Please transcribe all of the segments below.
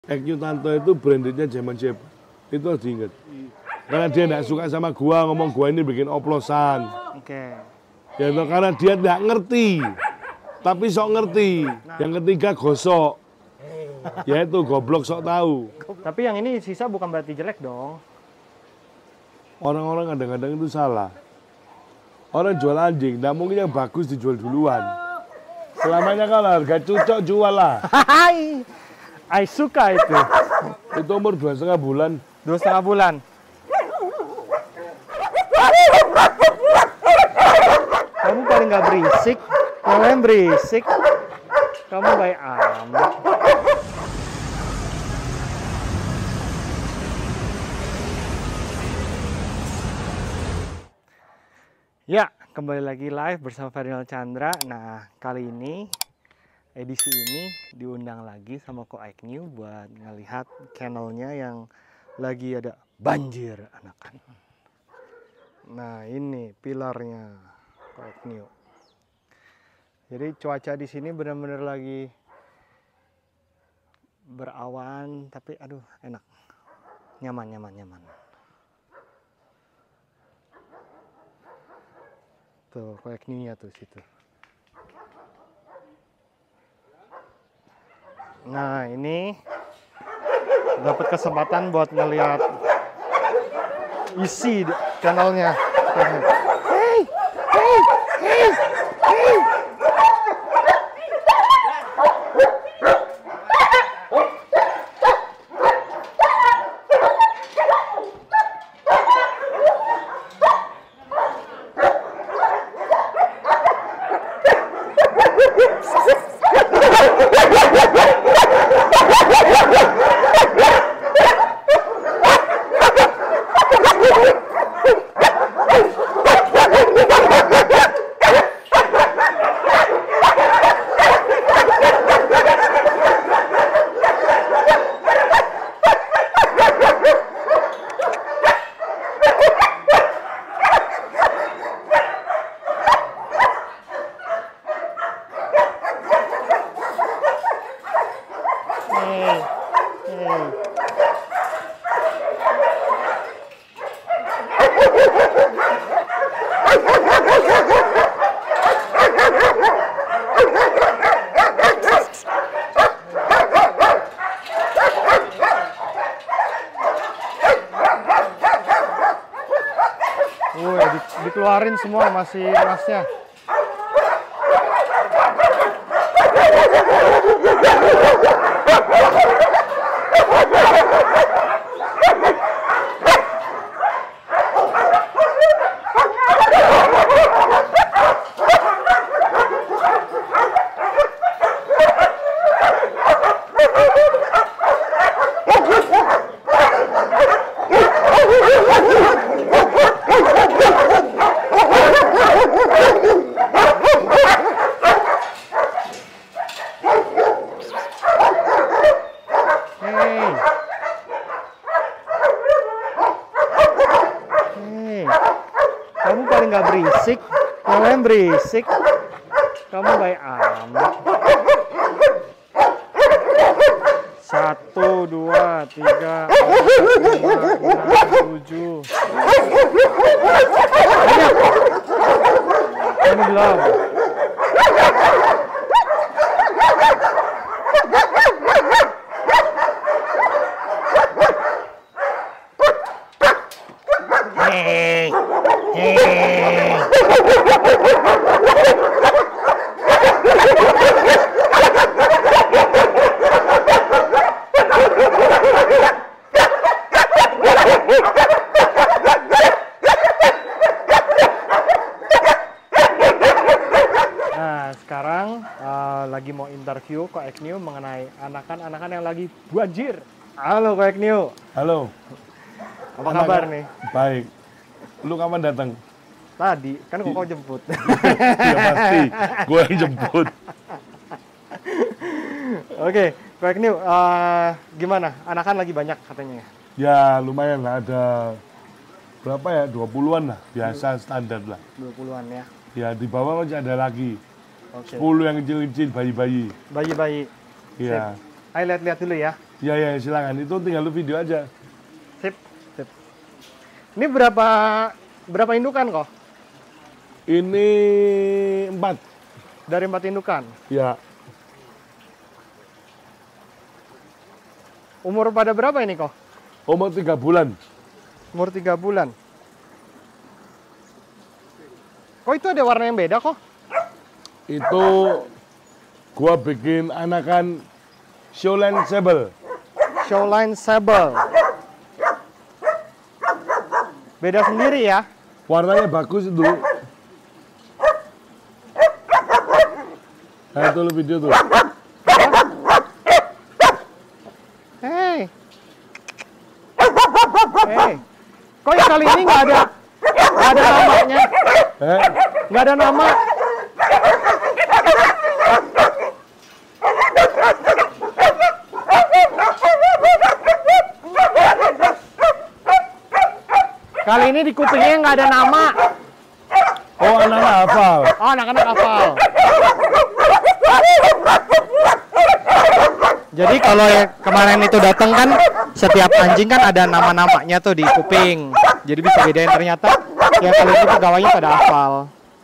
Eknyu Tanto itu brandednya Zaman Shape. Itu harus diingat. Karena dia tidak suka sama gua, ngomong gua ini bikin oplosan. Oke. Ya itu karena dia tidak ngerti. Tapi sok ngerti. Yang ketiga gosok. Ya itu goblok sok tahu. Tapi yang ini sisa bukan berarti jelek dong. Orang-orang kadang-kadang itu salah. Orang jual anjing, tidak mungkin yang bagus dijual duluan. Selamanya kalau harga cocok jual lah. Hai, I suka itu. Itu umur 2,5 bulan. 2,5 bulan. Kamu paling nggak berisik, yang lain berisik. Kamu baik amat. Ya, kembali lagi live bersama Ferdinand Chandra. Nah, kali ini edisi ini diundang lagi sama Ko Eknyu buat ngelihat channelnya yang lagi ada banjir anakan. Nah, ini pilarnya Ko Eknyu. Jadi cuaca di sini benar-benar lagi berawan, tapi aduh enak, nyaman. Tuh, Ko Eknyu-nya tuh situ. Nah, ini dapat kesempatan buat ngeliat isi channelnya. Hey. Dikeluarin semua masih masnya. Kamu paling nggak berisik, yang lain berisik. Kamu baik amat. 1, 2, 3, 4, 5, 6, 7. Banyak. Ini belum. Nah, sekarang lagi mau interview Ko Eknyu mengenai anakan-anakan yang lagi banjir. Halo Ko Eknyu. Halo. Apa kabar nih? Baik. Lu kapan datang? Tadi, kan kok kau jemput. Ya pasti, gue yang jemput. Oke, Ko Eknyu, gimana? Anakan lagi banyak katanya ya? Ya lumayan lah, ada berapa ya? 20-an lah, biasa standar lah. 20-an ya? Ya di bawah masih ada lagi. Oke. 10 yang kecil-kecil, bayi-bayi. Bayi-bayi. Iya. Ayo lihat-lihat dulu ya. Ya ya silakan, itu tinggal lu video aja. Sip, sip. Ini berapa indukan kok? Ini 4. Dari 4 indukan. Ya. Umur pada berapa ini kok? Umur 3 bulan. Umur 3 bulan. Kok itu ada warna yang beda kok? Itu gua bikin anakan Shoreline Sable. Shoreline Sable. Beda sendiri ya? Warnanya bagus itu. Nah itu lu video tuh. Hey. Hey. Kok yang kali ini nggak ada namanya? Nggak ada nama. Kali ini di kupingnya nggak ada nama. Oh anak-anak hafal. Oh anak-anak hafal. Jadi kalau yang kemarin itu datang kan setiap anjing kan ada nama-namanya tuh di kuping. Jadi bisa bedain ternyata yang kali ini pegawainya pada hafal.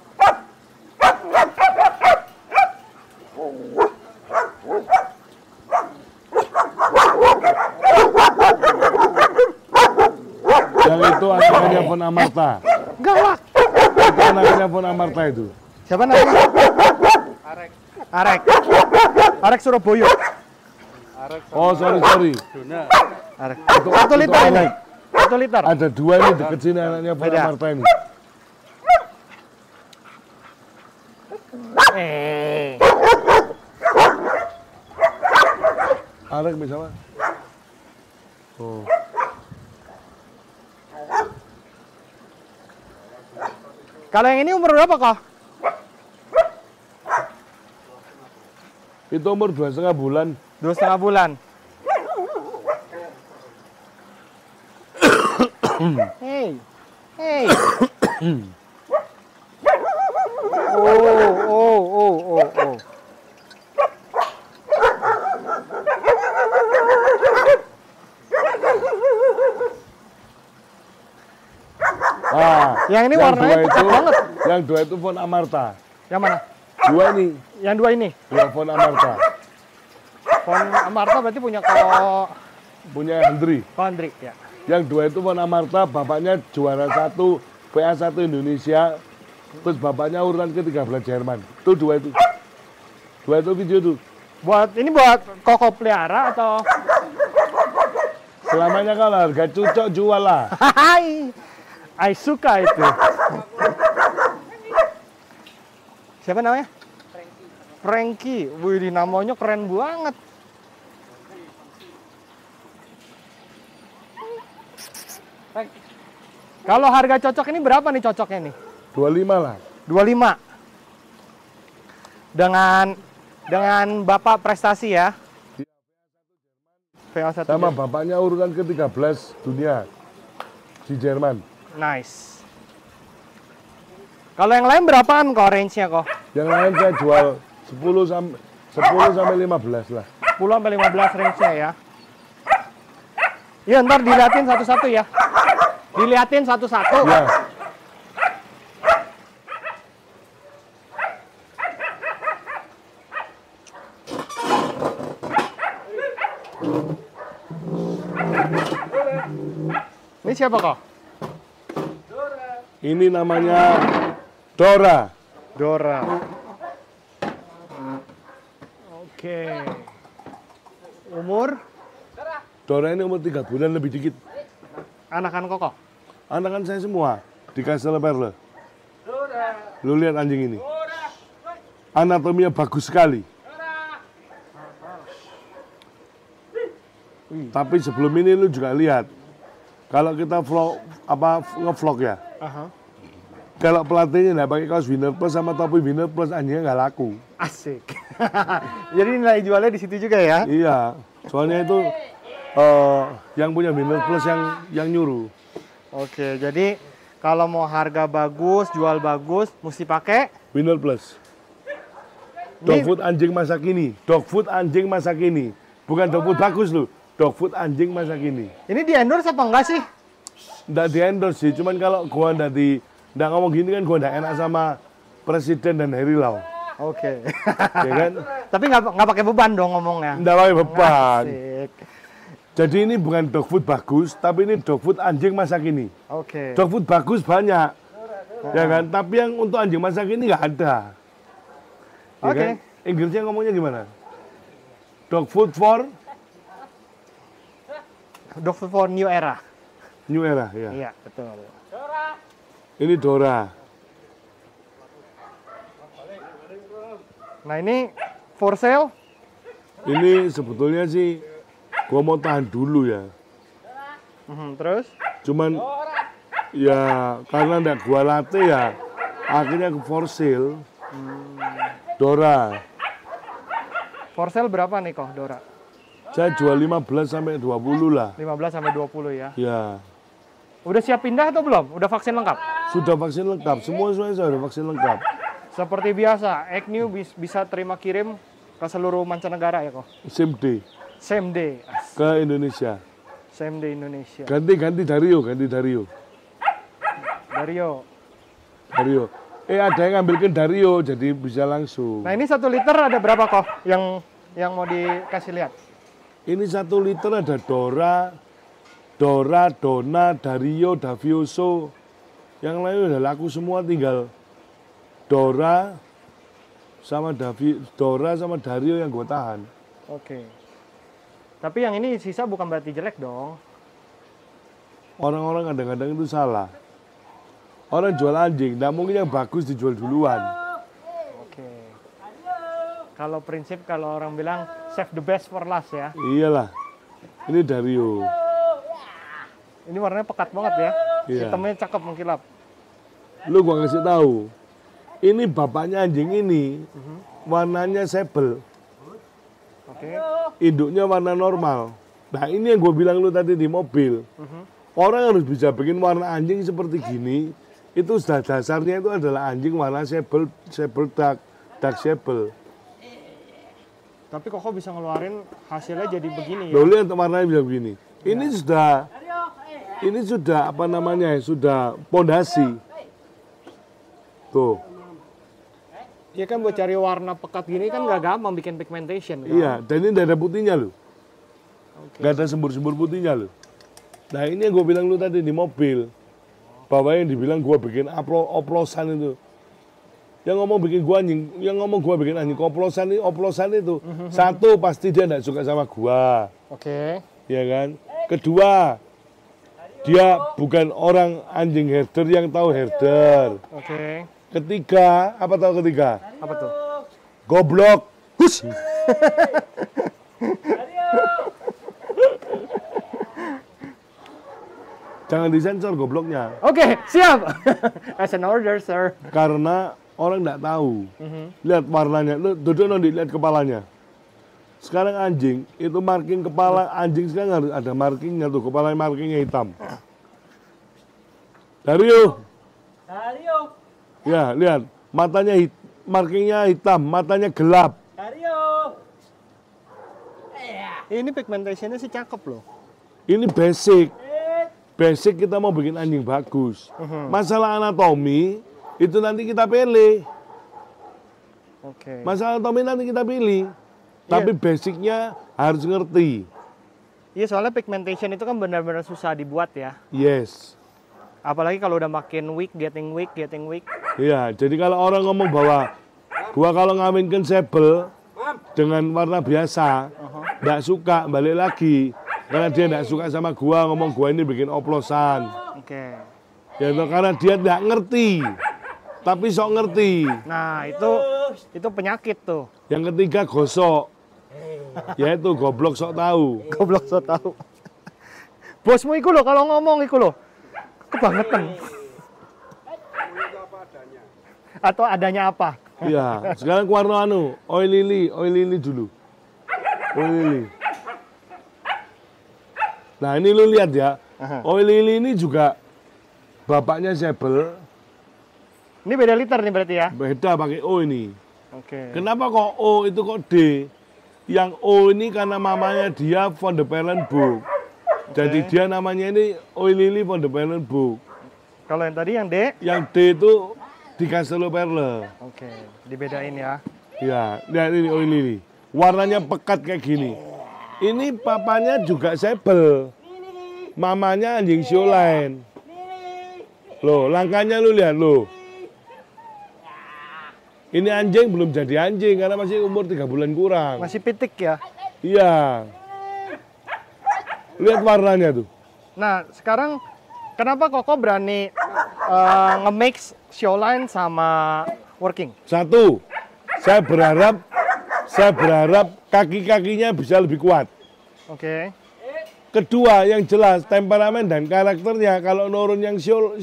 Yang itu anakannya Von Amarta. Galak. Itu anakannya Von Amarta itu. Siapa namanya? Arek. Arek Surabaya. Oh sorry. Arek. Satu liter ini. 1 liter. Ada 2 ini deket sini anaknya Von Beda. Amarta ini. Arek bisa mah? Oh. Kalau yang ini umur berapa kok? Itu umur 2,5 bulan. 2,5 bulan. Hey. Oh. Yang ini warnanya pucat banget. Yang 2 itu Von Amarta. Yang mana? 2 ini. Yang 2 ini. Ya Von Amarta. Von Amarta berarti punya kok Punya Hendri. Andri ya. Yang 2 itu Von Amarta, bapaknya juara 1 PA1 Indonesia. Terus bapaknya urutan ke-13 Jerman. Itu 2 itu. 2 itu video tuh. Buat koko pelihara atau? Selamanya kalau harga cocok jual lah. Hai. I suka itu. Siapa namanya? Frankie. Wih, namanya keren banget. Kalau harga cocok ini berapa nih cocoknya nih? 25 lah. 25. Dengan Bapak prestasi ya. PA1 Sama bapaknya urutan ke-13 dunia di Jerman. Nice. Kalau yang lain berapaan kok range-nya kok? Yang lain saya jual 10 sampai 15 lah. 10 sampai 15 range-nya ya. Ya ntar diliatin satu-satu ya. Diliatin satu-satu. Ya. Ini siapa kok? Ini namanya Dora. Dora. Oke. Umur? Dora ini umur 3 bulan lebih dikit. Anakan koko? Anakan saya semua di Castle Perle. Lu lihat anjing ini. Anatominya bagus sekali. Tapi sebelum ini lu juga lihat. Kalau kita nge-vlog ya. Kalau pelatihnya nggak pakai kaos Winner Plus sama topi Winner Plus, anjingnya nggak laku. Asik. Jadi nilai jualnya di situ juga ya? Iya. Soalnya itu yang punya Winner Plus yang nyuruh. Oke, jadi kalau mau harga bagus, jual bagus, mesti pakai Winner Plus. Dog food anjing masa kini. Dog food anjing masa kini. Bukan dog food bagus loh. dog food anjing masa kini. Ini di endorse apa enggak sih? Nggak di endorse sih, cuman kalau gua nggak ngomong gini kan gua nggak enak sama Presiden dan Heri Lau. Oke. Ya kan? Tapi nggak pakai beban dong ngomongnya. Nggak pakai beban. Asik. Jadi ini bukan dog food bagus, tapi ini dog food anjing masa kini. Oke. Dog food bagus banyak, ya kan? Tapi yang untuk anjing masa kini nggak ada. Ya Oke. kan? Inggrisnya ngomongnya gimana? Dog food for Dog food for new era. new era, ya. Iya, betul. Ini Dora. Nah, ini for sale. Ini sebetulnya sih gua mau tahan dulu ya. Terus? Cuman ya karena nggak gua latih ya, akhirnya ke for sale. Dora. For sale berapa nih kok, Dora? Saya jual 15 sampai 20 lah. 15 sampai 20 ya. Ya. Udah siap pindah atau belum? Udah vaksin lengkap? Sudah vaksin lengkap, semua sudah vaksin lengkap. Seperti biasa, Agnew bisa terima kirim ke seluruh mancanegara ya kok? Same day Same day. ke Indonesia. Same day Indonesia. Ganti Dario. Dario. Ada yang ngambilkan Dario, jadi bisa langsung. Nah, ini 1 liter ada berapa kok yang mau dikasih lihat? Ini 1 liter ada Dora, Dona, Dario, Davioso. Yang lain udah laku semua, tinggal Dora sama Dario yang gue tahan. Oke. Tapi yang ini sisa bukan berarti jelek dong. Orang-orang kadang-kadang itu salah. Orang jual anjing, nggak mungkin yang bagus dijual duluan. Oke. Kalau prinsip kalau orang bilang save the best for last ya. Iyalah. Ini Dario. Ini warnanya pekat banget ya. Iya. Hitamnya cakep mengkilap. Lu gua kasih tahu. Ini bapaknya anjing ini warnanya sable. Oke. Induknya warna normal. Nah, ini yang gue bilang lu tadi di mobil. Orang harus bisa bikin warna anjing seperti gini. Itu sudah dasarnya itu adalah anjing warna sable dark sable. Tapi kok bisa ngeluarin hasilnya jadi begini ya? Lo lihat warnanya bisa begini. Ini sudah apa namanya? Sudah pondasi. Tuh. Iya kan buat cari warna pekat gini kan nggak gampang bikin pigmentation. Kan? Iya, dan ini nggak ada putihnya loh. Nggak ada sembur-sembur putihnya loh. Nah, ini yang gue bilang lu tadi di mobil. Bahwa yang dibilang gue bikin oplosan itu. Yang ngomong bikin anjing oplosan itu. Satu, pasti dia nggak suka sama gua. Oke. Ya kan? Kedua, dia bukan orang anjing herder yang tahu herder. Oke. Ketiga, apa tahu ketiga? Apa tuh? Goblok. Hus. Jangan disensor gobloknya. Oke, siap. As an order, sir. Karena orang nggak tahu. Lihat warnanya, lu duduk nanti lihat kepalanya. Sekarang anjing itu marking kepala anjing sekarang harus ada markingnya tuh, kepala markingnya hitam. Dario. Ya, lihat matanya markingnya hitam, matanya gelap. Ini pigmentationnya sih cakep loh. Ini basic. Basic kita mau bikin anjing bagus. Masalah anatomi itu nanti kita pilih. Oke. Masalah anatomi nanti kita pilih. Tapi basicnya harus ngerti. Iya, soalnya pigmentation itu kan benar-benar susah dibuat ya. Yes. Apalagi kalau udah makin weak, getting weak. Iya, jadi kalau orang ngomong bahwa gua kalau ngawinkan sable dengan warna biasa, nggak suka, balik lagi. Karena dia nggak suka sama gua, ngomong gua ini bikin oplosan. Oke. Ya, karena dia nggak ngerti. Tapi sok ngerti. Nah, itu penyakit tuh. Yang ketiga gosok. Yaitu goblok sok tahu. Goblok so tahu. Bosmu iku lo kalau ngomong iku lo. Kebangetan. Atau adanya apa? Iya, sekarang warna oil lily dulu. Oil lily. Nah, ini lu lihat ya. Oil lily ini juga bapaknya sable. Ini beda liter nih berarti ya? Beda pakai O ini. Oke. Kenapa kok O itu kok D? Yang O ini karena mamanya dia von der Perlen book. Jadi dia namanya ini Oi Lily von der Perlen book. Kalau yang tadi yang D? Yang D itu di Castello Perle. Oke, dibedain ya. Ya, lihat ini Oi Lily. Warnanya pekat kayak gini. Ini papanya juga sebel. Mamanya anjing Sholine. Loh, langkahnya lu lihat loh. Ini anjing belum jadi anjing karena masih umur 3 bulan kurang. Masih pitik ya? Iya. Lihat warnanya tuh. Nah, sekarang kenapa Koko berani nge-mix Sholine sama working? Satu, saya berharap kaki-kakinya bisa lebih kuat. Oke. Kedua, yang jelas temperamen dan karakternya kalau nurun yang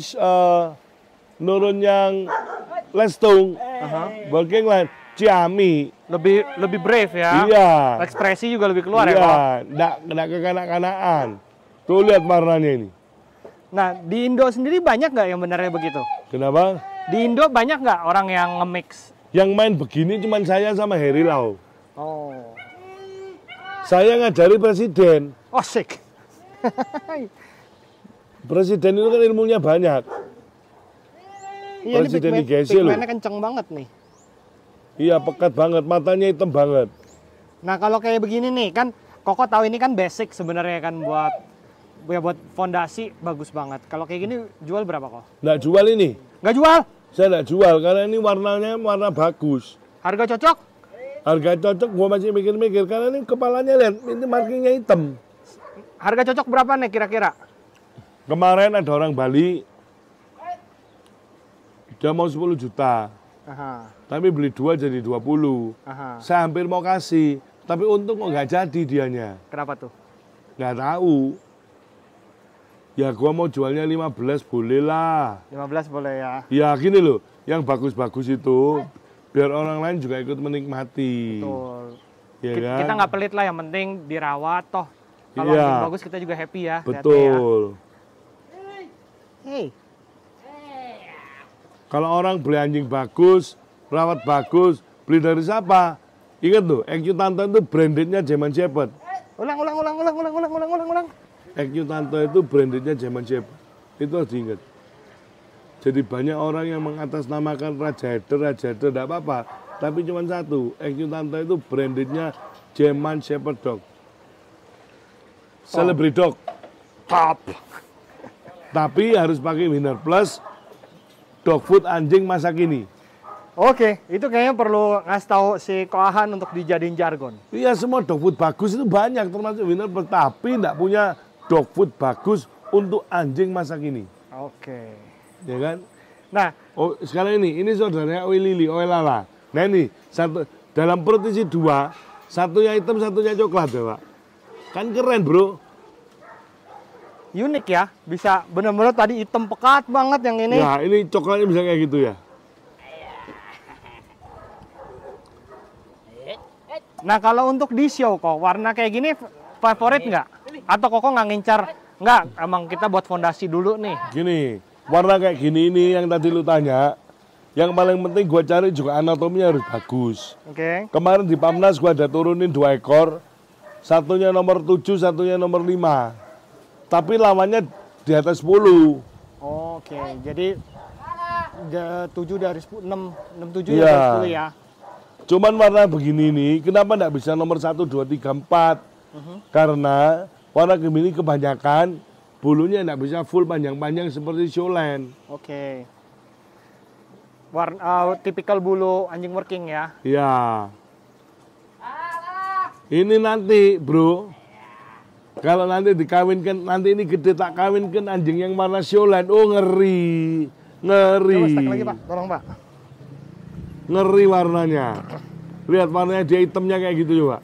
Lestung, working line, Ciami. Lebih brave ya. Iya. Ekspresi juga lebih keluar ya, Kok? Iya, enggak kekanak-kanakan. Tuh lihat warnanya ini. Nah, di Indo sendiri banyak nggak yang benernya begitu? Kenapa? Di Indo banyak nggak orang yang nge-mix? Yang main begini cuma saya sama Heri Lau. Oh. Saya ngajari presiden. Oh, sick. Presiden itu kan ilmunya banyak. Iya, ini Presiden IGC loh. pigmennya kenceng banget nih. Iya, pekat banget, matanya hitam banget. Nah, kalau kayak begini nih, kan Koko tahu ini kan basic sebenarnya kan buat fondasi bagus banget. Kalau kayak gini jual berapa kok? Nggak jual ini. Nggak jual? Saya nggak jual karena ini warnanya warna bagus. Harga cocok? Harga cocok, gua masih mikir-mikir karena ini kepalanya lihat, ini markingnya hitam. Harga cocok berapa nih kira-kira? Kemarin ada orang Bali, dia mau 10 juta. Aha, Tapi beli 2 jadi 20. aha. Saya hampir mau kasih, tapi untung kok nggak jadi dianya. Kenapa tuh? Nggak tahu. Ya gua mau jualnya 15 boleh lah. 15 boleh ya. Ya gini loh, yang bagus-bagus itu biar orang lain juga ikut menikmati. Betul. Ya kan? Kita nggak pelit lah, yang penting dirawat toh. Kalau Iya. anjing bagus kita juga happy ya. lihatnya Betul. Ya. Hey. Kalau orang beli anjing bagus, rawat bagus, beli dari siapa? Ingat tuh, EQ Tanto itu brandednya German Shepherd. Ulang. EQ Tanto itu brandednya German Shepherd. Itu harus diingat. Jadi banyak orang yang mengatasnamakan Raja Heder, enggak apa-apa. Tapi cuma satu, EQ Tanto itu brandednya German Shepherd Dog. Celebrity Dog. Top. Tapi harus pakai Winner Plus, dog food anjing masa kini. Oke, itu kayaknya perlu ngasih tahu si Koahan untuk dijadiin jargon. Iya, semua dog food bagus itu banyak, termasuk Winner Plus. Tapi enggak punya dog food bagus untuk anjing masa kini. Oke. Ya kan? Nah, Oh, sekarang ini saudaranya Oi Lily, Oi Lala. Nah ini, satu, dalam perut isi 2, satunya hitam, satunya coklat ya Pak. Kan keren bro. unik ya, bisa bener-bener tadi hitam pekat banget yang ini. Ya ini coklatnya bisa kayak gitu ya. Nah kalau untuk di show kok, warna kayak gini favorit nggak? Atau Koko nggak ngincar? Nggak, emang kita buat fondasi dulu nih. Gini, warna kayak gini ini yang tadi lu tanya. Yang paling penting gua cari juga anatominya harus bagus. Oke. Kemarin di Pamnas gua ada turunin 2 ekor. Satunya nomor 7, satunya nomor 5. Tapi lawannya di atas 10. Oke, jadi 7 dari 10, 7 Iya. dari 10 ya. Cuman warna begini nih, kenapa enggak bisa nomor 1, 2, 3, 4? Karena warna Gemini kebanyakan bulunya enggak bisa full panjang-panjang seperti Sholine. Oke. Warna tipikal bulu anjing working ya. Ya. Ini nanti, bro. Kalau nanti dikawinkan, nanti ini gede tak kawinkan anjing yang warna Sholine. Oh, ngeri. Ngeri. Coba stek lagi Pak, tolong Pak. Ngeri warnanya. Lihat warnanya dia hitamnya kayak gitu coba.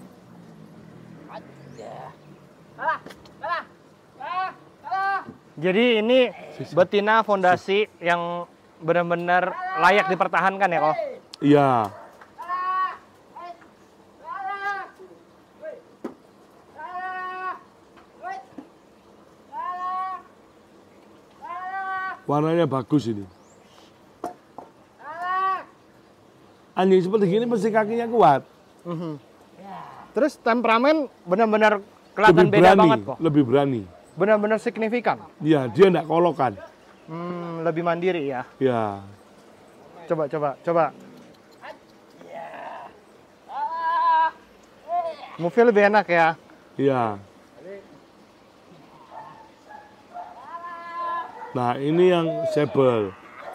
Jadi ini betina fondasi yang benar-benar layak dipertahankan ya kok. Iya. Warnanya bagus ini. Anjing seperti gini mesti kakinya kuat. Terus temperamen benar-benar kelihatan Lebih beda berani, banget kok. lebih berani. Benar-benar signifikan. Iya, dia enggak kolokan. Lebih mandiri ya. Ya. Coba. Move lebih enak ya. Iya. Nah, ini yang sable.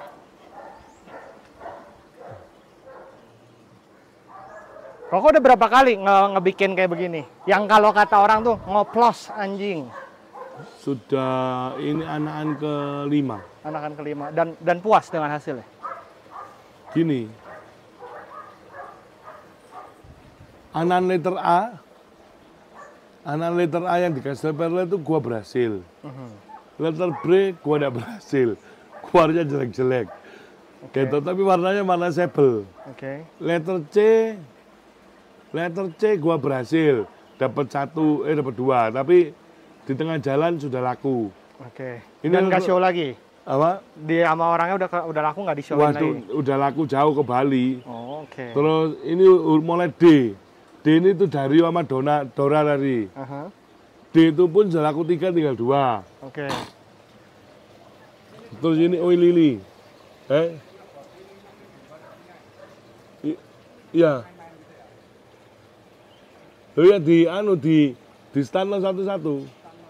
Koko udah berapa kali ngebikin kayak begini? Yang kalau kata orang tuh ngoplos anjing. Sudah ini anakan kelima. Anakan kelima dan puas dengan hasilnya. Gini. Anakan letter A yang dikasih perle itu gua berhasil. Letter B gua enggak berhasil. Keluarnya jelek-jelek. Gitu, tapi warnanya warna sable. Oke. Letter C gua berhasil. Dapat dua, tapi di tengah jalan sudah laku. Oke. Ini Dan nggak show lagi? Apa? Dia sama orangnya udah laku nggak di showin lagi? Waduh, udah laku jauh ke Bali. Oh, oke. Terus ini mulai D. D ini tuh dari sama Dora tadi. D itu pun sudah laku 3, tinggal 2. Oke. Terus ini Oi Lily. Iya. Oh ya di stand lo satu-satu.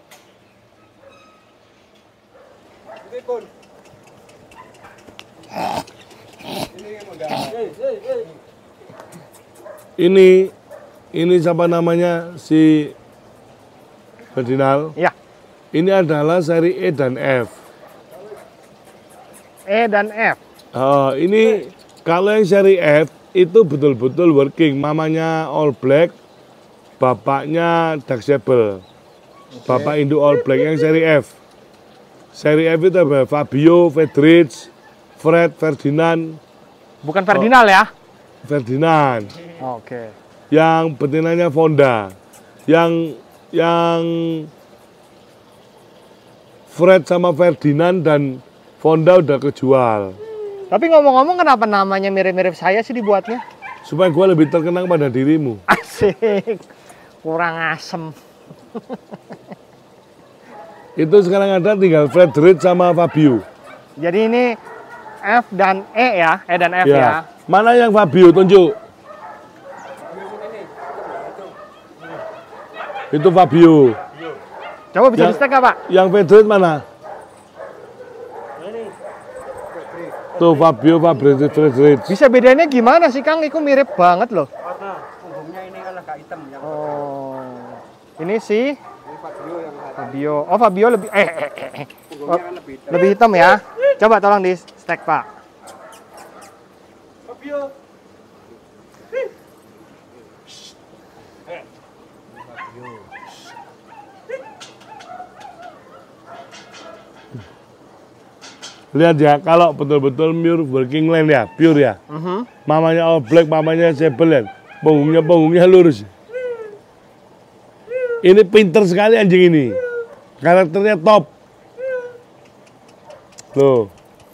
Ini siapa namanya si Ferdinand? Ya. Ini adalah seri E dan F. E dan F. Oh, ini kalau yang seri F itu betul-betul working. Mamanya all black, bapaknya dark sable. Bapak induk all black yang seri F. Seri F itu apa? Fabio, Fedrich, Fred, Ferdinand. Bukan Ferdinand ya? Ferdinand. Oke. Yang betinanya Fonda. Yang Fred sama Ferdinand dan Fonda udah kejual. Tapi ngomong-ngomong kenapa namanya mirip-mirip saya sih dibuatnya? Supaya gue lebih terkenang pada dirimu. Asik. Kurang asem. Itu sekarang ada tinggal Fredrich sama Fabio. Jadi ini F dan E ya? E dan F ya? Mana yang Fabio? Tunjuk. Itu Fabio. Coba bisa di-stack nggak, Pak? Yang Fredrich mana? Tuh Fabio, Fredrich. Bisa bedanya gimana sih, Kang? Itu mirip banget loh. Warna punggungnya ini kan agak hitam. Oh. Ini si Ini Fabio yang Fabio. Oh, Fabio lebih punggungnya kan lebih hitam. lebih hitam ya. Coba tolong di-stack, Pak. Fabio. Lihat ya, kalau betul-betul pure working line ya, pure ya. Mamanya all black, mamanya sable ya. Punggungnya lurus. Ini pinter sekali anjing ini. Karakternya top. Loh.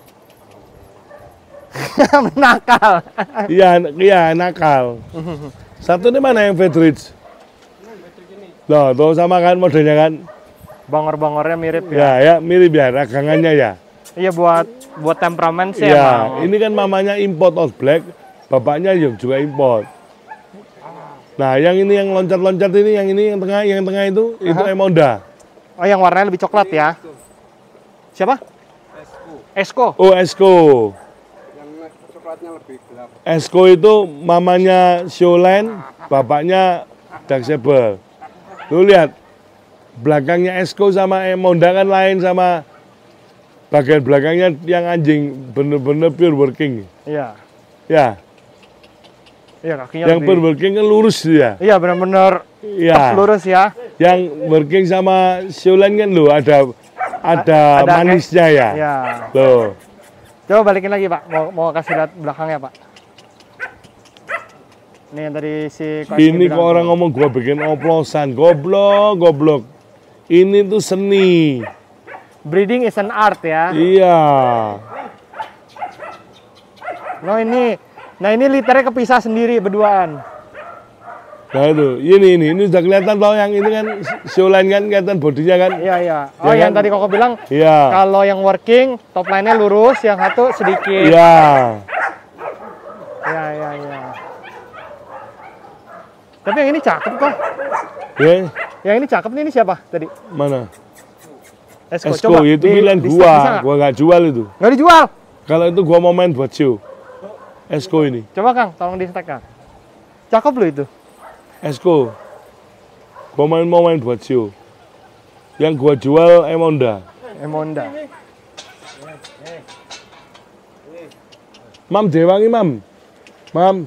Nakal. Iya, nakal. Satu ini mana yang Fedrich? Loh, tuh sama kan modelnya kan? Bongor-bongornya mirip ya. Ya, mirip ya, ragangannya ya. Iya buat temperamen sih Ya, emang. ini kan mamanya import all black, bapaknya juga import. Nah, yang ini yang loncat-loncat ini, yang tengah itu Emonda. Oh, yang warnanya lebih coklat ya. Siapa? Esko. Oh, Esco. Yang coklatnya lebih gelap. Esco itu mamanya Showline, bapaknya dark sable. Lu lihat, belakangnya Esco sama Emonda kan lain sama bagian belakangnya yang anjing bener-bener pure working. Iya. Ya. Iya, kakinya Yang pure working kan lurus dia. Iya, benar-benar Iya. lurus ya. Yang working sama Showline kan lo ada manisnya ya. Iya. Loh. Coba balikin lagi, Pak. Mau kasih lihat belakangnya, Pak. Ini yang tadi si Ko Ini bilang kok orang tuh. ngomong gua bikin oplosan, goblok. Ini tuh seni. Breeding is an art ya. Iya. Nah ini liternya kepisah sendiri berduaan. Nah itu, ini sudah kelihatan toh yang ini kan Showline kan kelihatan bodinya kan? Iya, iya. Oh, Ya yang kan? tadi Koko bilang Iya. kalau yang working top line-nya lurus, yang satu sedikit. Iya. Iya, iya, iya. Tapi yang ini cakep kok. Ya, Yang ini cakep nih, ini siapa tadi? mana? Esko. Esko, itu pilihan bisa gua nggak jual itu. nggak dijual. Kalau itu gua mau main buat show. Esko ini. Coba Kang, tolong di stack Kang. Cakep loh itu. Esko. Gua mau main buat show. Yang gua jual Emonda. Emonda. Mam Dewangi, Mam. Mam.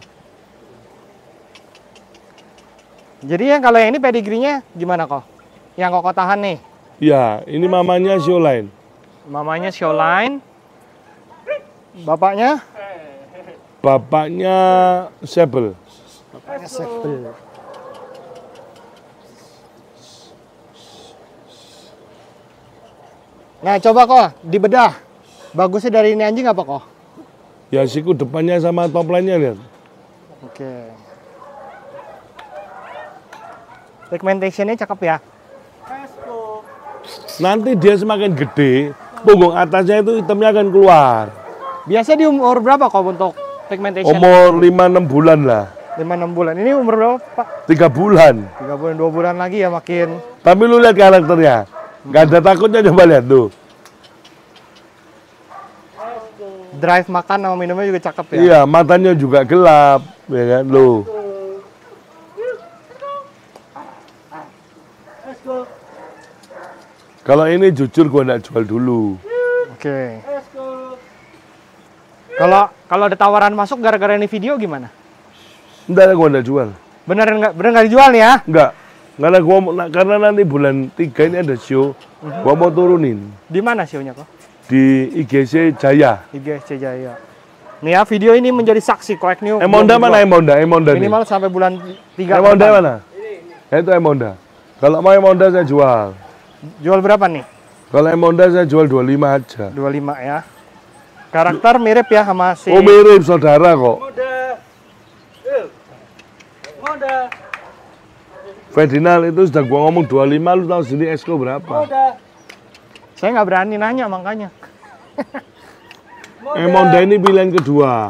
Jadi yang kalau yang ini pedigrinya gimana kok? Yang Koko tahan nih. Ya, ini mamanya Showline. Mamanya Showline. Bapaknya? Bapaknya Sable. Bapaknya Sable. Nah, coba kok dibedah. Bagusnya dari ini anjing apa kok? Ya siku depannya sama top line-nya lihat. Oke. Segmentation-nya cakep ya. Nanti dia semakin gede, punggung atasnya itu hitamnya akan keluar. Biasa di umur berapa kok untuk segmentation? Umur 5-6 bulan lah. 5-6 bulan. Ini umur berapa, Pak? 3 bulan. 3 bulan, 2 bulan lagi ya makin. Tapi lu lihat karakternya. Nggak ada takutnya, coba lihat tuh. Drive makan sama minumnya juga cakep ya. Iya, matanya juga gelap, ya kan lo. Kalau ini jujur gua nggak jual dulu. Oke. Kalau ada tawaran masuk gara-gara ini video gimana? Entar gua nggak jual. Bener nggak dijual nih ya? Enggak. Karena nanti bulan 3 ini ada show, gua mau turunin Di mana show-nya kok? di IGC Jaya. IGSC Jaya. Nih ya, video ini menjadi saksi Koek New. Emonda mana Emonda? Emonda nih. Minimal sampai bulan 3. Emonda mana? Ya, itu Emonda. Kalau mau Emonda saya jual. Jual berapa nih? Kalau Emonda saya jual 25 aja. 25 ya. Karakter mirip ya sama si. Oh mirip saudara kok. Ferdinand itu sudah gua ngomong 25, lu tahu sendiri Esko berapa? Saya nggak berani nanya makanya. Emonda ini pilihan kedua.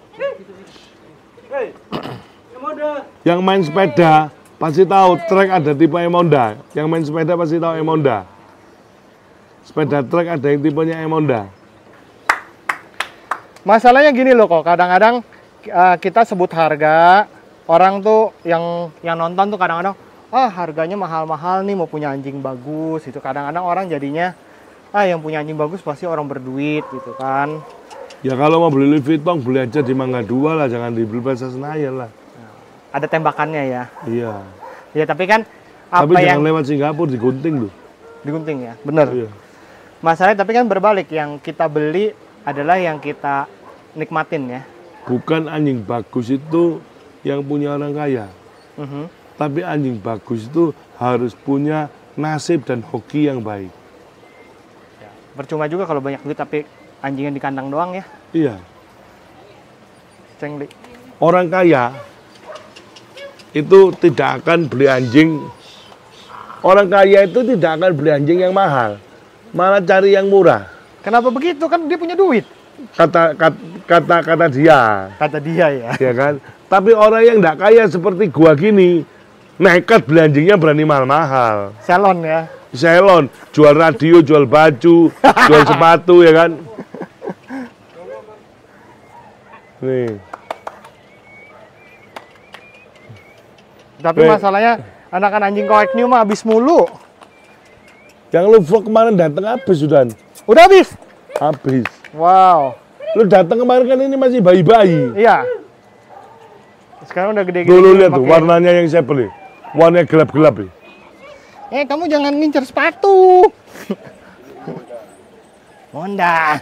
Yang main sepeda pasti tahu trek ada tipe Emonda. Yang main sepeda pasti tahu Emonda. Sepeda trek ada yang tipenya Emonda. Masalahnya gini loh kok, kadang-kadang kita sebut harga, orang tuh yang nonton tuh kadang-kadang harganya mahal-mahal nih, mau punya anjing bagus itu. Kadang-kadang orang jadinya yang punya anjing bagus pasti orang berduit gitu kan. Ya kalau mau beli Louis Vuitton beli aja di Mangga 2 lah, jangan dibeli Plaza Senayan lah. Ada tembakannya ya. Iya. Ya tapi kan apa Tapi yang jangan lewat Singapura digunting tuh. digunting ya, bener. Iya. Masalahnya tapi kan berbalik, yang kita beli adalah yang kita nikmatin ya. Bukan anjing bagus itu yang punya orang kaya. Tapi anjing bagus itu harus punya nasib dan hoki yang baik. Percuma juga kalau banyak duit tapi anjingnya di kandang doang ya. Iya. Cengli. Orang kaya itu tidak akan beli anjing. Orang kaya itu tidak akan beli anjing yang mahal, malah cari yang murah. Kenapa begitu? Kan dia punya duit. Kata dia, Kata dia ya. ya kan. Tapi orang yang tidak kaya seperti gua gini, nekat beli anjingnya berani mahal-mahal. Salon ya. Salon, jual radio, jual baju, jual sepatu, ya kan. Nih. Tapi masalahnya anakan anjing Koek New mah habis mulu. Yang lu vlog kemarin datang habis sudah. Udah habis? Habis. Wow. Lu datang kemarin kan ini masih bayi-bayi. Iya. Sekarang udah gede-gede. Dulu lihat tuh warnanya yang saya beli. Warnanya gelap-gelap nih. Kamu jangan ngincer sepatu. Honda.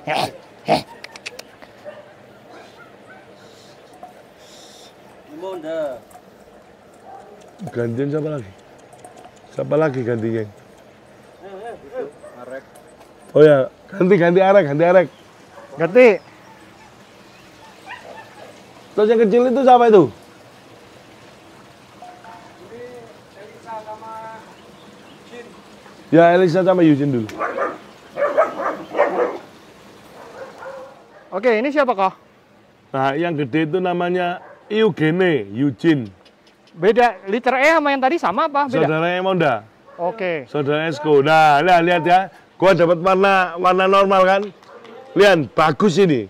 Gantian siapa lagi? Siapa lagi gantinya? Oh ya, ganti arek. Ganti. Terus yang kecil itu siapa itu? Ya Elisa sama Eugene dulu. Oke, ini siapa kok? Nah, yang gede itu namanya Eugene, Eugene. Beda liter E sama yang tadi sama apa? Beda. Saudara Emonda. Oke. Saudara Esko. Nah, lihat ya. Gua dapat warna normal kan? Lihat, bagus ini.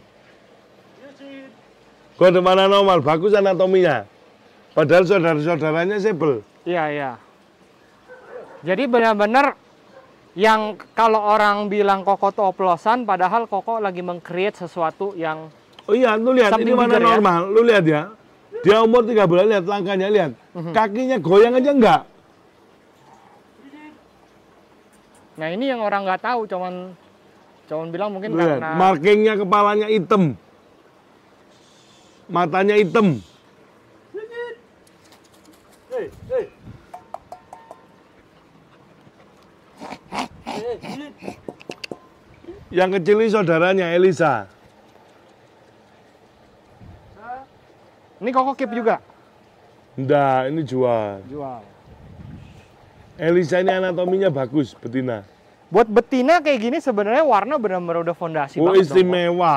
Gua dapat warna normal, bagus anatominya. Padahal saudara-saudaranya sebel. Iya, iya. Jadi benar-benar yang kalau orang bilang Koko tuh oplosan, padahal Koko lagi meng-create sesuatu yang Oh iya, lu lihat ini something warna bigger ya. normal. Lu lihat ya. Dia umur 3 bulan, lihat langkahnya, lihat. Kakinya goyang aja enggak. Nah ini yang orang nggak tahu, cuman bilang mungkin Lihat, karena markingnya kepalanya hitam. Matanya hitam. Yang kecil ini saudaranya Elisa. ini Koko keep juga. Enggak, ini jual. Jual. Elisa ini anatominya bagus, betina. Buat betina kayak gini sebenarnya warna benar-benar udah fondasi Oh, banget dong, Kok. istimewa.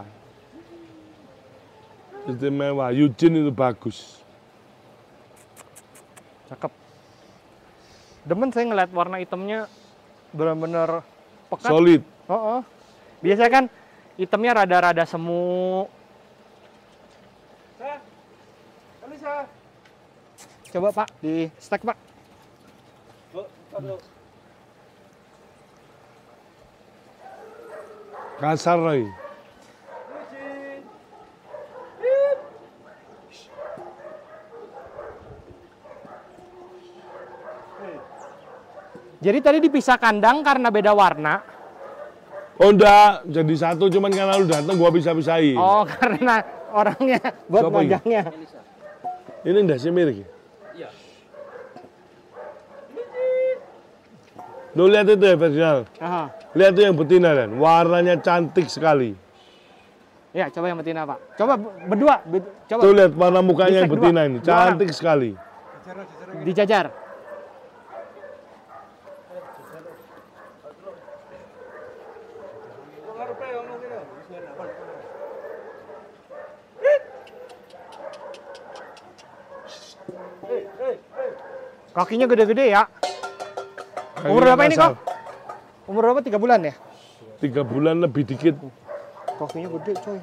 Istimewa. Eugene itu bagus. Cakep. Demen saya ngeliat warna hitamnya benar-benar pekat. Solid. Oh, oh. Biasanya kan hitamnya rada-rada semu. Coba Pak, di stack Pak. Kasar lagi. Jadi tadi dipisah kandang karena beda warna. Oh enggak, jadi satu cuman karena lu datang gua bisa-pisahin. Oh, karena orangnya buat Siapa ini? magangnya. Ini enggak sih mirip. Iya. Lu lihat itu ya, Ferdinand. Aha. Lihat tuh yang betina kan, warnanya cantik sekali. Ya, coba yang betina Pak. Coba berdua, coba Tuh lihat warna mukanya yang Bisa betina dua. ini, Dua orang. cantik sekali. dijajar. Kakinya gede-gede ya. Umur berapa ini kok? Umur berapa? 3 bulan ya? 3 bulan lebih dikit. Kakinya gede coy.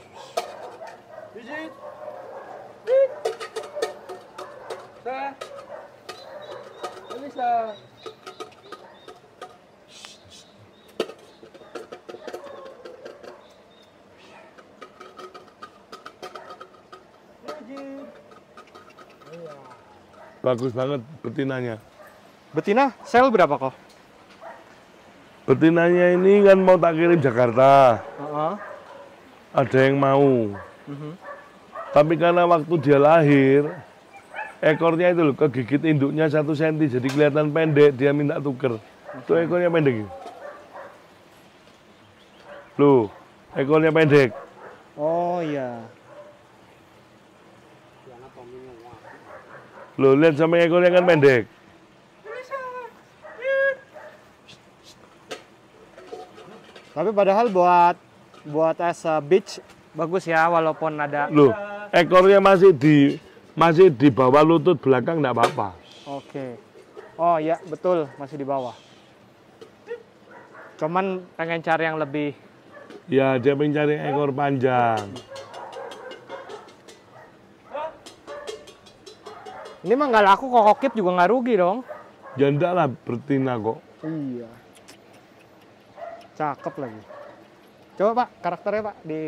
Bagus banget betinanya. Betina sel berapa kok? Betinanya ini kan mau tak kirim Jakarta. Heeh. Ada yang mau. Tapi karena waktu dia lahir, ekornya itu loh kegigit induknya 1 cm, jadi kelihatan pendek, dia minta tuker. Tuh ekornya pendek. Loh, ekornya pendek. Oh iya. Loh, lihat sama ekornya kan pendek. Tapi padahal buat as a beach bagus ya, walaupun ada. Loh, ekornya masih di bawah lutut belakang enggak apa-apa. Oke. Oh iya, betul, masih di bawah. Cuman pengen cari yang lebih. Ya, dia mencari ekor panjang. Ini mah nggak laku, kok kokip juga nggak rugi dong. Ya enggak lah, betina kok. Iya. Cakep lagi. Coba Pak, karakternya Pak di.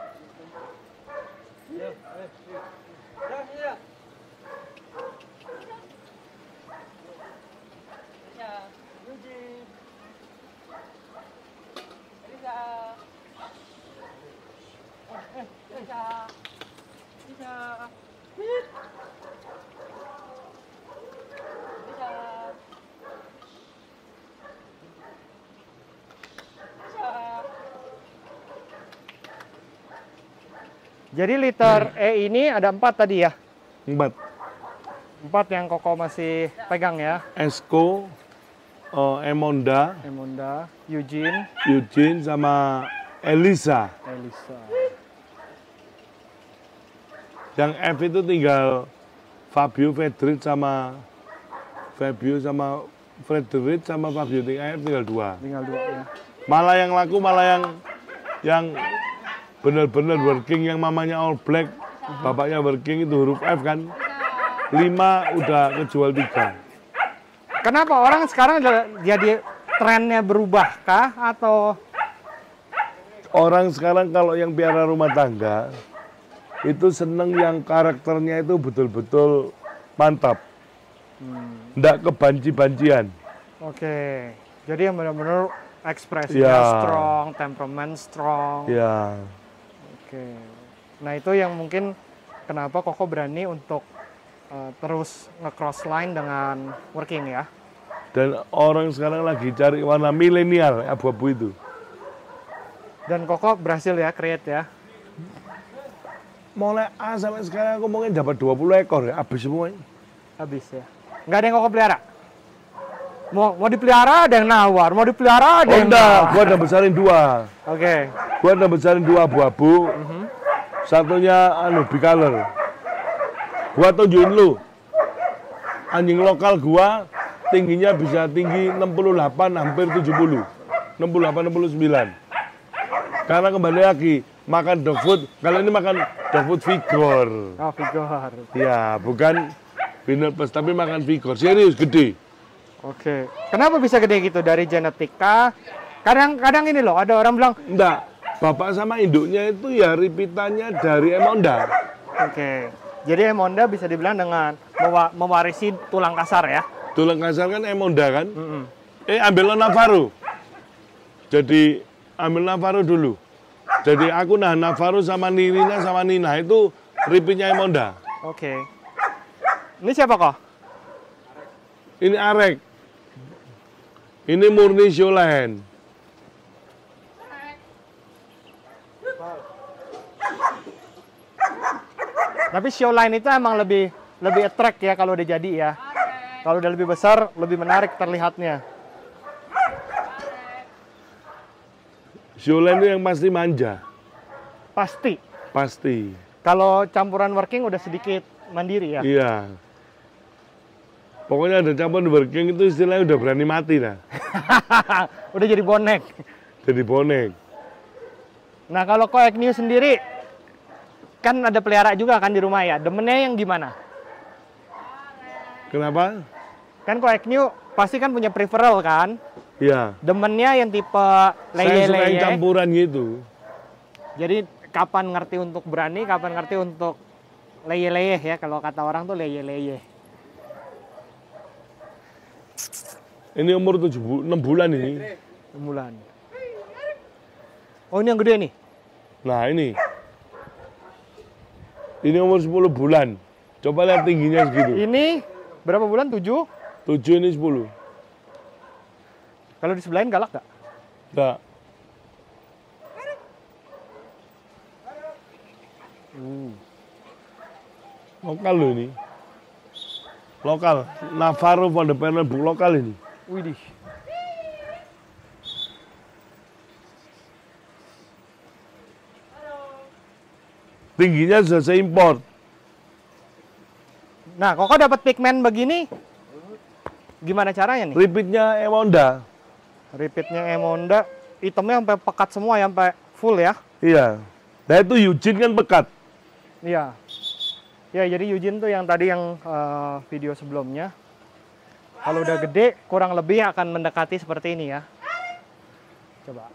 Jadi liter E ini ada 4 tadi ya? 4. 4 yang Koko masih pegang ya? Esko, Emonda, Eugene, sama Elisa. Yang F itu tinggal Fabio, Frederick sama Fabio sama Fabio, tinggal 2. Tinggal 2 ya. Malah yang laku yang benar-benar working, yang mamanya all black, bapaknya working itu huruf F kan. 5 udah kejual 3. Kenapa orang sekarang jadi trennya berubah kah atau orang sekarang kalau yang piara rumah tangga itu seneng yang karakternya itu betul-betul mantap. Nggak kebanci-bancian. Oke. Jadi yang benar-benar ekspresinya strong, temperamen strong. Ya. Oke. Nah itu yang mungkin kenapa Koko berani untuk terus nge-cross line dengan working ya. Dan orang sekarang lagi cari warna milenial, abu-abu itu. Dan Koko berhasil ya create ya. Mulai A sampai sekarang aku mungkin dapat 20 ekor ya, habis semuanya. Habis ya. Nggak ada yang Koko pelihara? Mau dipelihara ada yang nawar, mau dipelihara ada yang nawar. Gua udah besarin 2. Oke. Gua udah besarin 2 abu-abu. Satunya bicolor. Gua tunjukin lu. Anjing lokal gua tingginya bisa tinggi 68 hampir 70. 68 69. Karena kembali lagi makan dog food, kalau ini makan dog food vigor. Oh, vigor. Ya, bukan Winner Plus tapi makan vigor. Serius gede. Oke. Kenapa bisa gede gitu? Dari genetika? Kadang ini loh, ada orang bilang enggak, bapak sama induknya itu ya repeatannya dari Emonda. Oke. Jadi Emonda bisa dibilang dengan mewarisi tulang kasar ya? Tulang kasar kan Emonda kan? Ambil Navarro. Jadi ambil Navarro dulu. Jadi aku Navarro sama Nirina sama Nina itu repeatnya Emonda. Oke. Ini siapa kok? Ini Arek. Ini murni Shoreline. Tapi Shoreline itu emang lebih attract ya kalau udah jadi ya. Kalau udah lebih besar, lebih menarik terlihatnya. Shoreline itu yang pasti manja. Pasti. Pasti. Kalau campuran working udah sedikit mandiri ya? Iya. Pokoknya ada campuran working itu istilahnya udah berani mati lah. Udah jadi bonek. Jadi bonek. Nah kalau Ko Agnew sendiri, kan ada pelihara juga kan di rumah ya. Demennya yang gimana? Kenapa? Kan Ko Agnew pasti kan punya preferal kan? Iya. Demennya yang tipe Saya suka yang leye-leye. campuran gitu. Jadi kapan ngerti untuk berani, kapan ngerti untuk leye-leye ya. Kalau kata orang tuh leye-leye. Ini umur 6 bulan ini. 6 bulan. Oh ini yang gede nih? Nah ini. Ini umur 10 bulan. Coba lihat tingginya segitu. Ini berapa bulan? 7? 7 ini 10. Kalau di sebelahin galak gak? Enggak. Lokal loh ini. Lokal. Navarro Van de Pernenboek lokal ini. Widih. Tingginya sudah saya import. Nah, Koko dapat pigmen begini, gimana caranya nih? Repeatnya Emonda. Repeatnya Emonda, hitamnya sampai pekat semua ya, sampai full ya? Iya. Nah itu Eugene kan pekat. Iya. Ya, jadi Eugene tuh yang tadi yang video sebelumnya. Kalau udah gede, kurang lebih akan mendekati seperti ini ya. Coba.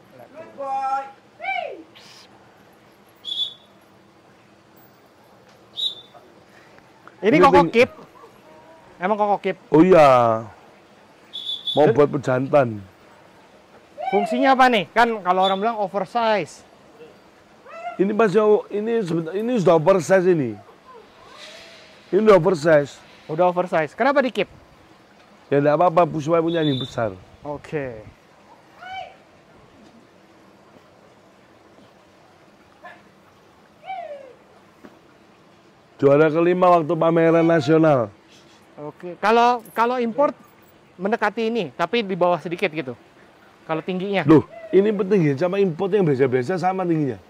Ini Koko keep. Emang Koko keep. Oh iya. Mau buat pejantan. Fungsinya apa nih? Kan kalau orang bilang oversize. Ini masih ini sudah oversize ini. Ini udah oversize. Udah oversize. Kenapa di keep? Ya enggak apa-apa, supaya punya anjing besar. Oke. Juara kelima waktu pameran nasional. Oke. Kalau import mendekati ini, tapi di bawah sedikit gitu. Kalau tingginya. Loh, ini penting sama import yang biasa-biasa sama tingginya.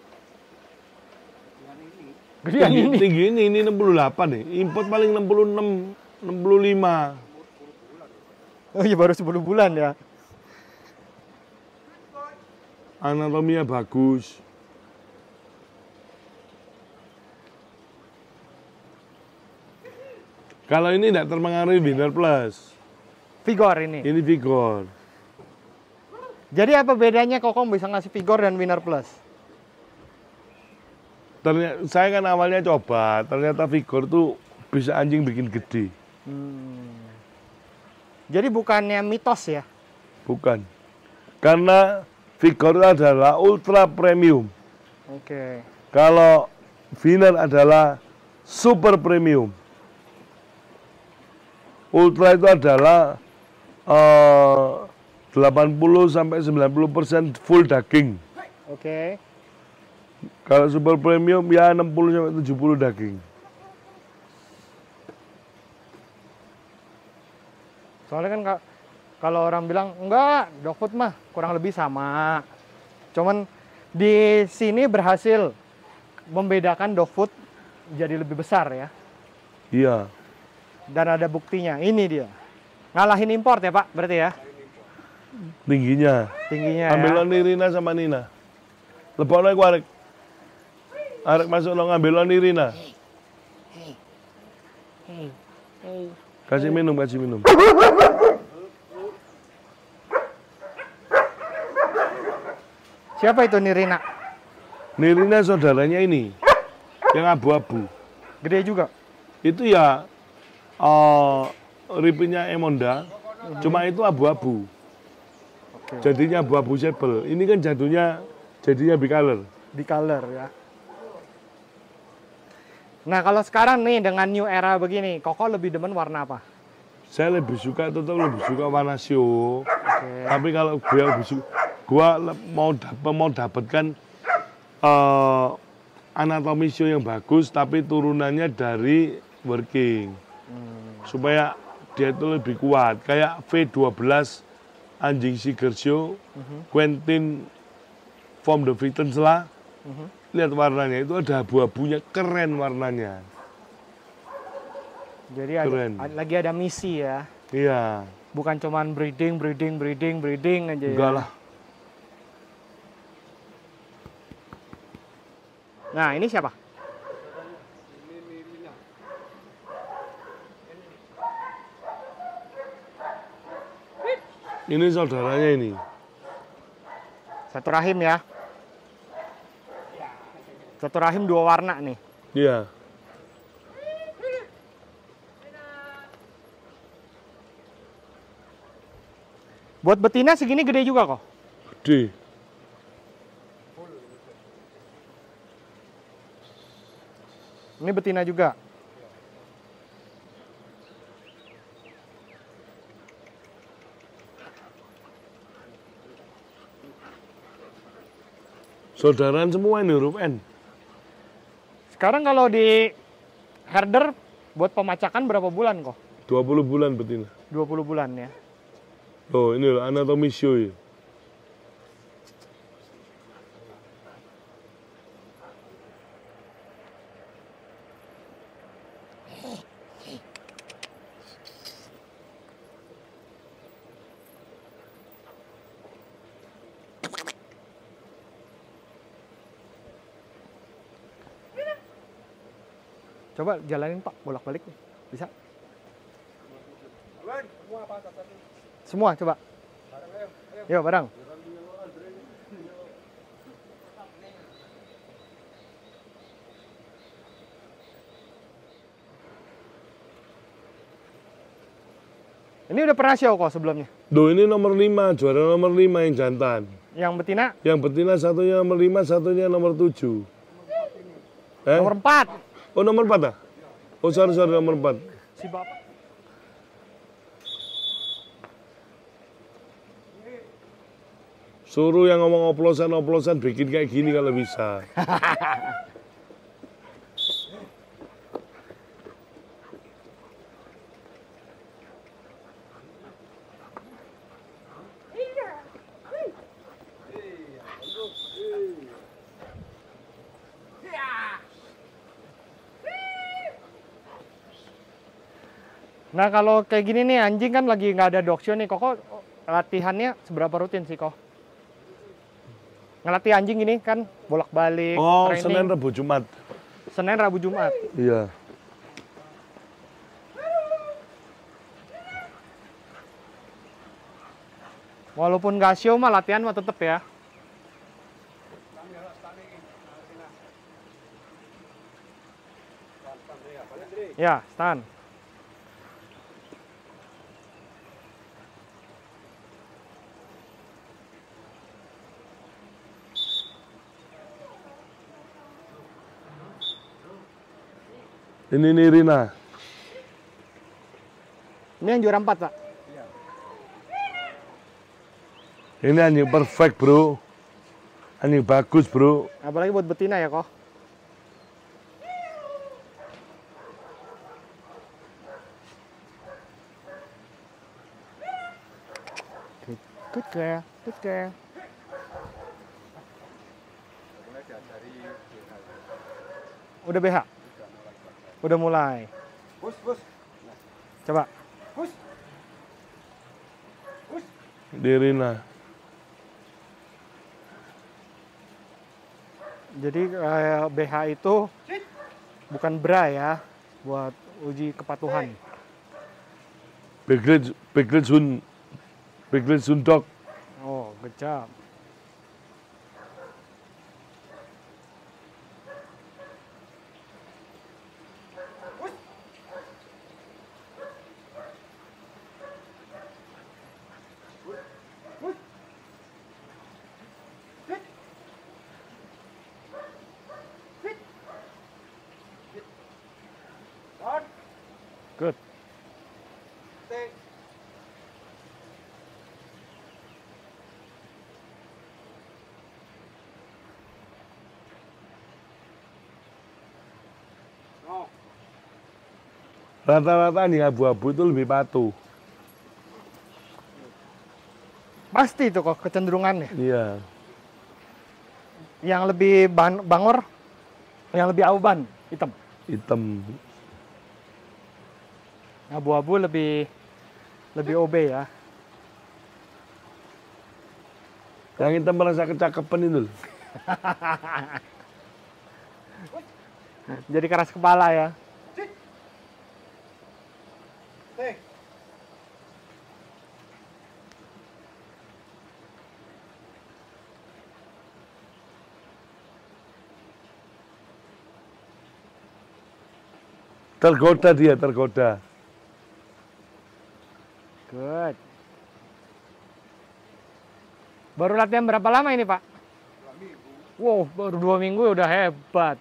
Gedean ini. Tinggi ini 68 nih. Import paling 66, 65. Oh iya, baru 10 bulan ya. Anatominya bagus. Kalau ini tidak terpengaruhi Winner Plus. Vigor ini. Ini Vigor. Jadi apa bedanya Kokong bisa ngasih Vigor dan Winner Plus? Ternyata saya kan awalnya coba, ternyata Vigor tuh bisa anjing bikin gede. Jadi bukannya mitos ya? Bukan. Karena Vigor adalah ultra premium. Oke. Kalau Winner adalah super premium. Ultra itu adalah 80-90% full daging. Oke. Kalau super premium ya 60-70 daging. Soalnya kan kalau orang bilang enggak, dog food mah kurang lebih sama. Cuman di sini berhasil membedakan dog food jadi lebih besar ya. Iya. Dan ada buktinya. Ini dia. Ngalahin import ya Pak, berarti ya? Tingginya. Tingginya Ambil ya. Nirina sama Nina. Lebokno iku arek. Arek masuk lo ngambil Nirina. Kasih minum, kasih minum. Siapa itu Nirina? Nirina saudaranya ini. Yang abu-abu. Gede juga. Itu ya ripinya Emonda, cuma itu abu-abu. Jadinya abu-abu sable. Ini kan jadinya bicolor. Bicolor ya. Nah kalau sekarang nih dengan new era begini, Koko lebih demen warna apa? Saya tetap lebih suka warna show. Tapi kalau gua mau dapatkan anatomi show yang bagus, tapi turunannya dari working. Supaya dia itu lebih kuat. Kayak V12 anjing Siger Show, Quentin from the Vitens lah. Lihat warnanya, itu ada abu-abunya, keren warnanya. Jadi Keren. lagi ada misi ya. Iya. Bukan cuman breeding aja ya. Enggak lah. Nah ini siapa? Ini saudaranya ini. Satu rahim ya. Satu rahim dua warna nih. Iya. Buat betina segini gede juga kok. Gede. Ini betina juga. Saudaraan semua ini huruf N. Sekarang kalau di herder buat pemacakan berapa bulan kok? 20 bulan betina. 20 bulan ya. Oh, ini loh anatomi show ya. Coba jalanin Pak, bolak-balik. Bisa? Semua coba. Yuk bareng. Ini udah pernah show kok sebelumnya. Duh, ini nomor 5, juara nomor 5 yang jantan. Yang betina? Yang betina satunya nomor 5, satunya nomor 7. Nomor 4. Oh, nomor 4 ah? Oh, sorry, nomor 4. Si Bapak. Suruh yang ngomong oplosan-oplosan bikin kayak gini kalau bisa. Nah kalau kayak gini nih anjing kan lagi nggak ada dog show nih, Koko latihannya seberapa rutin sih Kok? Ngelatih anjing ini kan bolak-balik, Oh, training. Senin, Rabu, Jumat. Senin, Rabu, Jumat. Iya. Walaupun nggak show mah latihan mah tetep ya. Ya, stand. Ini nih Rina. Ini yang juara 4, Pak. Ini anjing perfect, bro. Anjing bagus, bro. Apalagi buat betina ya, Kok. Good girl, good girl. Udah BH? Udah mulai. Bus, bus. Coba. Bus. Bus. Di Rina. Jadi BH itu bukan bra ya, buat uji kepatuhan. Big Red Sun Dog. Oh, good job. Good. Rata-rata nih abu-abu itu lebih patuh. Pasti itu kok kecenderungannya. Iya. Yang lebih bangor, yang lebih auban, hitam. Hitam. Abu-abu lebih OB ya. Yang hitam merasa kecakapan itu. Jadi keras kepala ya. Tergoda dia, tergoda. Good. Baru latihan berapa lama ini, Pak? 2 minggu. Wow, baru 2 minggu udah hebat.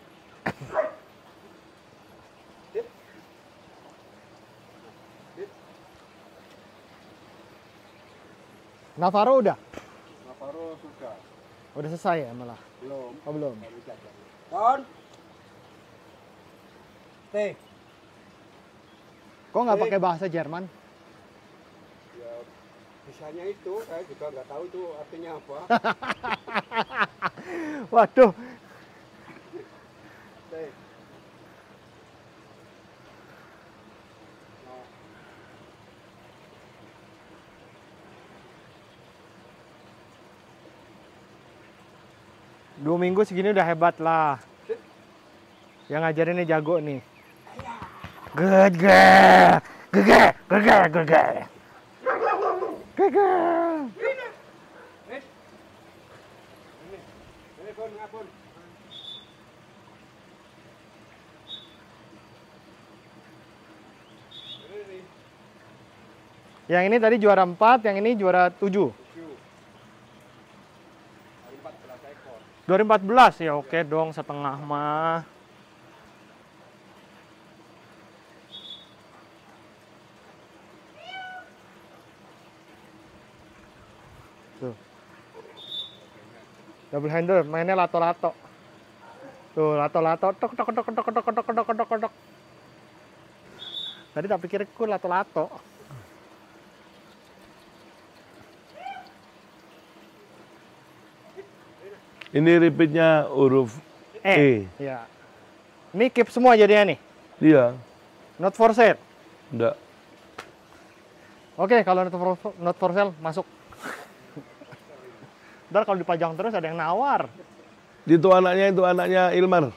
Navarro udah? Navarro sudah. Udah selesai ya malah? Belum. Oh, belum. Baru jajan. Ton. T. Kok nggak pakai bahasa Jerman? Ya, bisanya itu, saya juga nggak tahu itu artinya apa. Waduh. T. Nah, 2 minggu segini udah hebat lah. Yang ngajarin nih jago nih. Good girl. Good girl. Good girl. Good girl. Good girl. ini pun, ngapun. Ini. Yang ini tadi juara 4, yang ini juara 7. 7. Hari 14 ekor. 2014 ya oke dong setengah mah. Tuh. Double hander, mainnya lato-lato. Tuh, lato-lato, tok tok tok tok tok tok tok tok tok tok. Tadi tak pikir ku lato-lato. Ini repeatnya huruf E. Ya. Ini keep semua jadinya nih. Iya. Not for sale. Enggak. Oke, kalau not for sale masuk. Ntar kalau dipajang terus ada yang nawar. Itu anaknya Ilmar.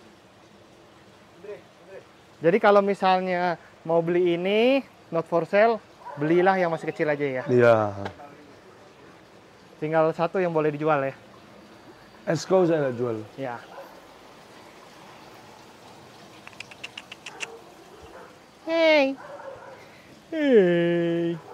Jadi kalau misalnya mau beli ini not for sale, belilah yang masih kecil aja ya. Iya. Tinggal satu yang boleh dijual ya. Esko saya nggak jual. Ya. Hey. Hey.